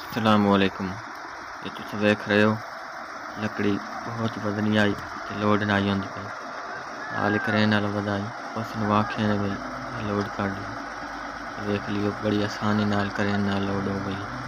असलामुअलैकुम। ये तुस वेख रहे हो लकड़ी बहुत वजनी आई ते लोड ना आई होंदी पई नाल क्रेन नाल वधाई उस नवाखे ने भाई लोड कर ली। वेख लियो बड़ी आसानी नाल क्रेन नाल लोड हो गई।